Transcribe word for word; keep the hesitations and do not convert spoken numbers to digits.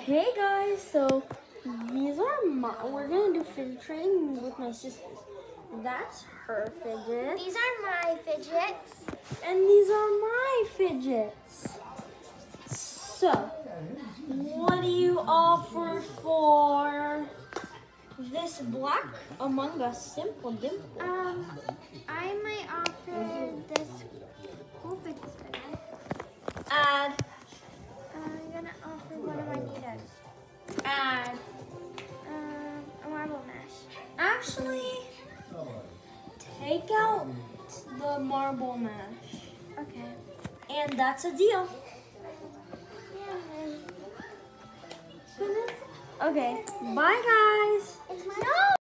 Hey guys, so these are my, we're gonna do fidget training with my sisters. That's her fidget. These are my fidgets. And these are my fidgets. So, what do you offer for this black Among Us Simple Dimple? Um, I might offer this cool fidget spinner. Add, I'm gonna offer one of my needles. add. Um, a marble mash. Actually, take out the marble mash. Okay. And that's a deal. Yeah. Okay, bye guys. It's my no.